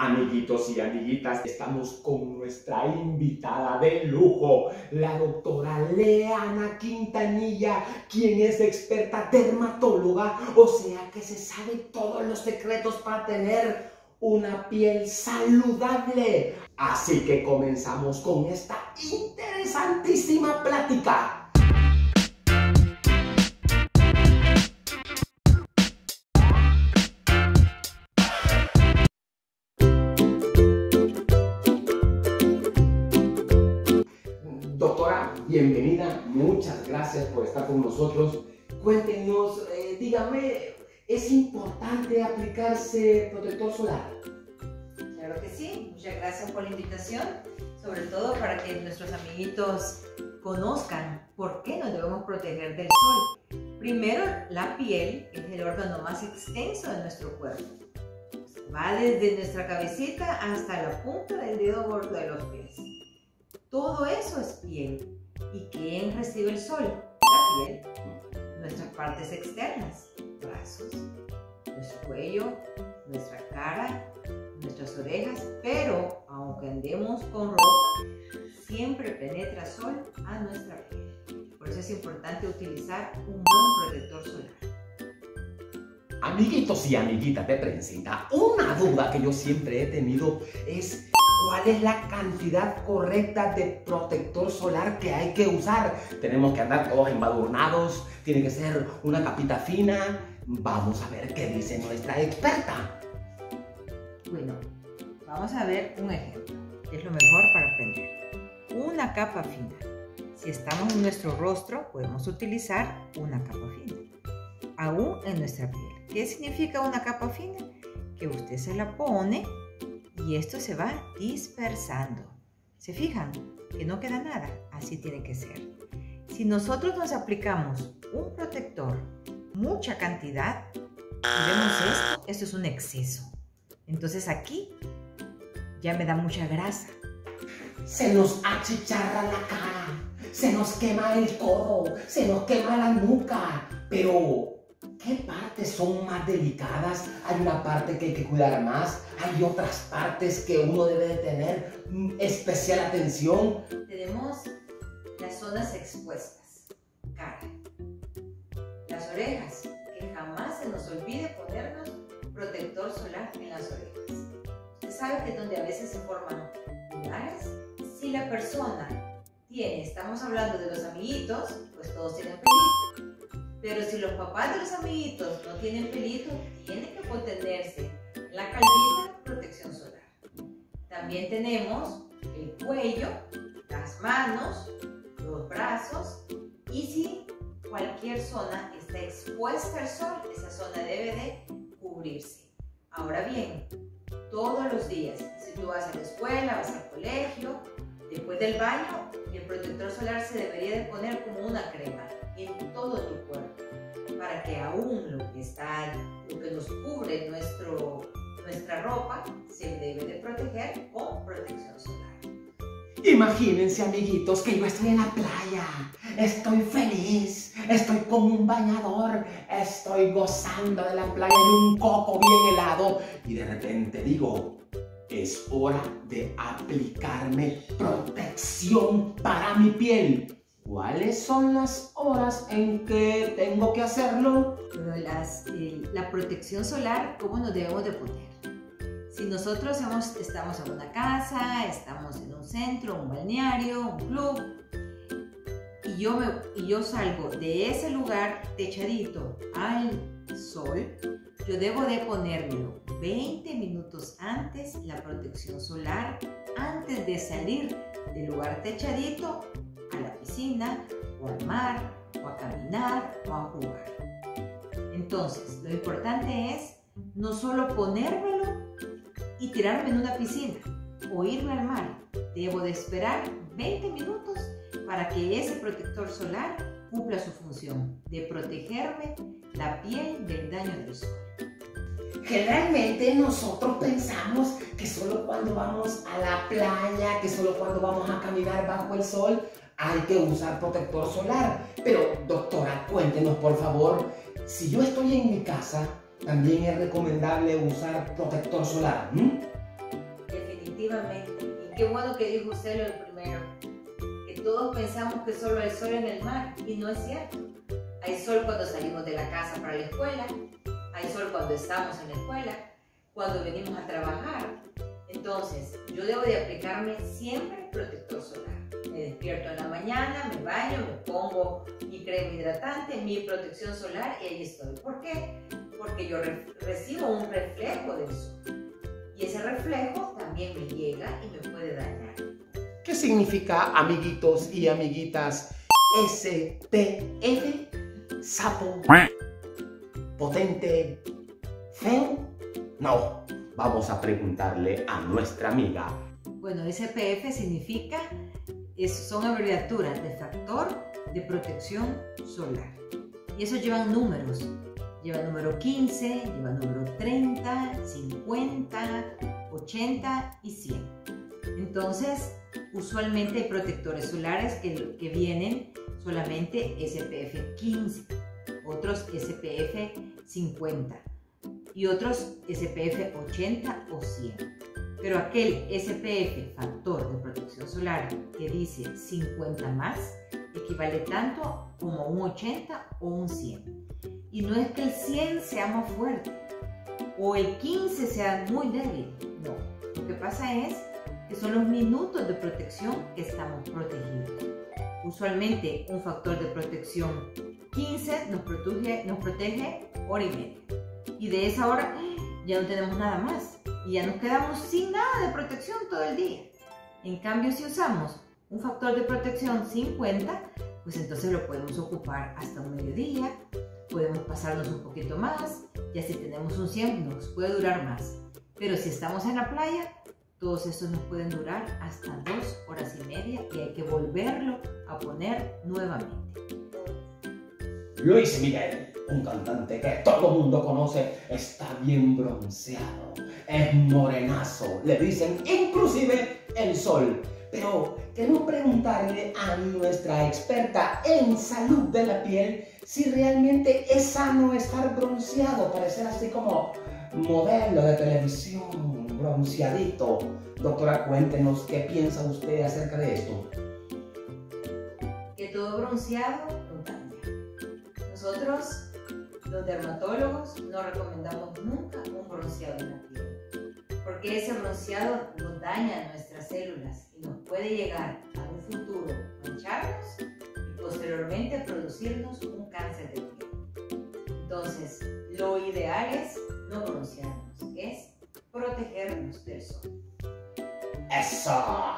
Amiguitos y amiguitas, estamos con nuestra invitada de lujo, la doctora Leana Quintanilla, quien es experta dermatóloga, o sea que se sabe todos los secretos para tener una piel saludable. Así que comenzamos con esta interesantísima plática. Doctora, bienvenida, muchas gracias por estar con nosotros. Cuéntenos, dígame, ¿es importante aplicarse protector solar? Claro que sí, muchas gracias por la invitación, sobre todo para que nuestros amiguitos conozcan por qué nos debemos proteger del sol. Primero, la piel es el órgano más extenso de nuestro cuerpo. Va desde nuestra cabecita hasta la punta del dedo gordo de los pies. Todo eso es piel. ¿Y quién recibe el sol? La piel. Nuestras partes externas, brazos, nuestro cuello, nuestra cara, nuestras orejas, pero aunque andemos con ropa, siempre penetra sol a nuestra piel. Por eso es importante utilizar un buen protector solar. Amiguitos y amiguitas de Prensita, una duda que yo siempre he tenido es ¿cuál es la cantidad correcta de protector solar que hay que usar? Tenemos que andar todos embadurnados, tiene que ser una capita fina. Vamos a ver qué dice nuestra experta. Bueno, vamos a ver un ejemplo, que es lo mejor para aprender. Una capa fina. Si estamos en nuestro rostro, podemos utilizar una capa fina. Aún en nuestra piel. ¿Qué significa una capa fina? Que usted se la pone y esto se va dispersando. ¿Se fijan? Que no queda nada. Así tiene que ser. Si nosotros nos aplicamos un protector, mucha cantidad, y vemos esto es un exceso. Entonces aquí ya me da mucha grasa. Se nos achicharra la cara, se nos quema el codo, se nos quema la nuca. Pero, ¿qué partes son más delicadas? Hay una parte que hay que cuidar más, hay otras partes que uno debe de tener especial atención. Tenemos las zonas expuestas, cara, las orejas, que jamás se nos olvide ponernos protector solar en las orejas. Usted sabe que es donde a veces se forman lunares. Si la persona tiene, estamos hablando de los amiguitos, pues todos tienen pelito. Pero si los papás de los amiguitos no tienen pelito, tienen que ponerse en la calvita protección solar. También tenemos el cuello, las manos, los brazos, y si cualquier zona está expuesta al sol, esa zona debe de cubrirse. Ahora bien, todos los días, si tú vas a la escuela, vas al colegio, después del baño, el protector solar se debería de poner como una crema en todo tu cuerpo, para que aún lo que nos cubre nuestra ropa se debe de proteger con protección solar. Imagínense, amiguitos, que yo estoy en la playa, estoy feliz, estoy con un bañador, estoy gozando de la playa y un coco bien helado y de repente digo, es hora de aplicarme protección para mi piel. ¿Cuáles son las horas en que tengo que hacerlo? Bueno, la protección solar, ¿cómo nos debemos de poner? Si nosotros estamos en una casa, estamos en un centro, un balneario, un club, y yo salgo de ese lugar techadito al sol, yo debo de ponérmelo 20 minutos antes la protección solar, antes de salir del lugar techadito a la piscina, o al mar, o a caminar, o a jugar. Entonces, lo importante es no solo ponérmelo y tirarme en una piscina o irme al mar. Debo de esperar 20 minutos para que ese protector solar cumpla su función de protegerme la piel del daño del sol. Generalmente nosotros pensamos que solo cuando vamos a la playa, que solo cuando vamos a caminar bajo el sol, hay que usar protector solar. Pero, doctora, cuéntenos por favor, si yo estoy en mi casa, ¿también es recomendable usar protector solar? Definitivamente. Y qué bueno que dijo usted lo primero, que todos pensamos que solo hay sol en el mar, y no es cierto. Hay sol cuando salimos de la casa para la escuela, hay sol cuando estamos en la escuela, cuando venimos a trabajar. Entonces, yo debo de aplicarme siempre protector solar. Me despierto en la mañana, me baño, me pongo mi crema hidratante, mi protección solar y ahí estoy. ¿Por qué? Porque yo recibo un reflejo del sol. Y ese reflejo también me llega y me puede dañar. ¿Qué significa, amiguitos y amiguitas, SPF? ¿Sapo? ¿Potente? ¿Feo? No, vamos a preguntarle a nuestra amiga. Bueno, SPF significa, son abreviaturas de factor de protección solar. Y eso llevan números. Lleva número 15, lleva número 30, 50, 80 y 100. Entonces, usualmente hay protectores solares que vienen solamente SPF 15, otros SPF 50 y otros SPF 80 o 100. Pero aquel SPF, factor de protección solar, que dice 50 más, equivale tanto como un 80 o un 100. Y no es que el 100 sea más fuerte o el 15 sea muy débil, no. Lo que pasa es que son los minutos de protección que estamos protegidos. Usualmente un factor de protección 15 nos protege hora y media. Y de esa hora ya no tenemos nada más. Y ya nos quedamos sin nada de protección todo el día. En cambio, si usamos un factor de protección 50, pues entonces lo podemos ocupar hasta un mediodía, podemos pasarnos un poquito más, ya si tenemos un 100 nos puede durar más. Pero si estamos en la playa, todos estos nos pueden durar hasta 2 horas y media y hay que volverlo a poner nuevamente. Luis Miguel, un cantante que todo el mundo conoce, está bien bronceado, es morenazo, le dicen inclusive el sol. Pero queremos preguntarle a nuestra experta en salud de la piel si realmente es sano estar bronceado, parecer así como modelo de televisión, bronceadito. Doctora, cuéntenos qué piensa usted acerca de esto. Que todo bronceado no daña. Nosotros, los dermatólogos, no recomendamos nunca un bronceado en la piel, porque ese bronceado nos daña nuestras células y nos puede llegar a un futuro mancharnos y posteriormente producirnos un cáncer de piel. Entonces, lo ideal es no broncearnos, es protegernos del sol. ¡Eso!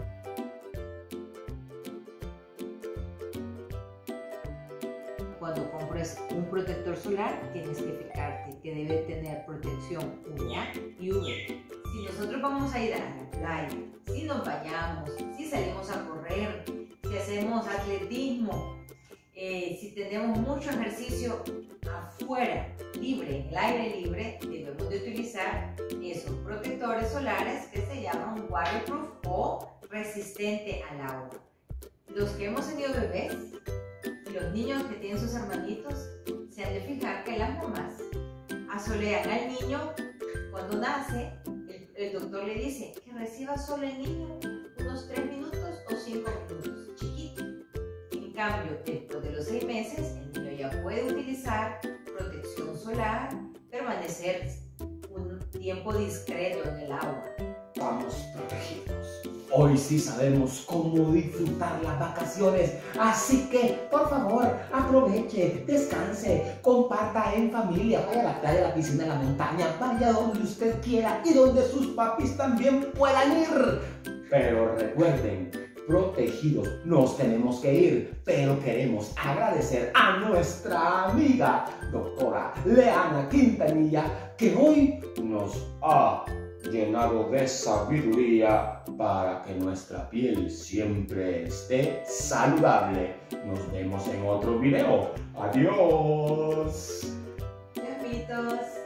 Cuando compres un protector solar, tienes que fijarte que debe tener protección UVA y UV. Si nosotros vamos a ir a la playa, si nos bañamos, si salimos a correr, si hacemos atletismo, si tenemos mucho ejercicio afuera, libre, en el aire libre, debemos de utilizar esos protectores solares que se llaman waterproof o resistente al agua. Los que hemos tenido bebés y los niños que tienen sus hermanitos se han de fijar que las mamás asolean al niño cuando nace. El doctor le dice que reciba sol el niño unos 3 minutos o 5 minutos, chiquito. En cambio, después de los 6 meses, el niño ya puede utilizar protección solar, permanecer un tiempo discreto en el agua. Vamos protegidos. Hoy sí sabemos cómo disfrutar las vacaciones, así que por favor aproveche, descanse, comparta en familia, vaya a la playa, a la piscina, a la montaña, vaya donde usted quiera y donde sus papis también puedan ir. Pero recuerden, protegidos nos tenemos que ir, pero queremos agradecer a nuestra amiga doctora Leana Quintanilla que hoy nos ha llenado de sabiduría para que nuestra piel siempre esté saludable. Nos vemos en otro video. Adiós. Chapitos.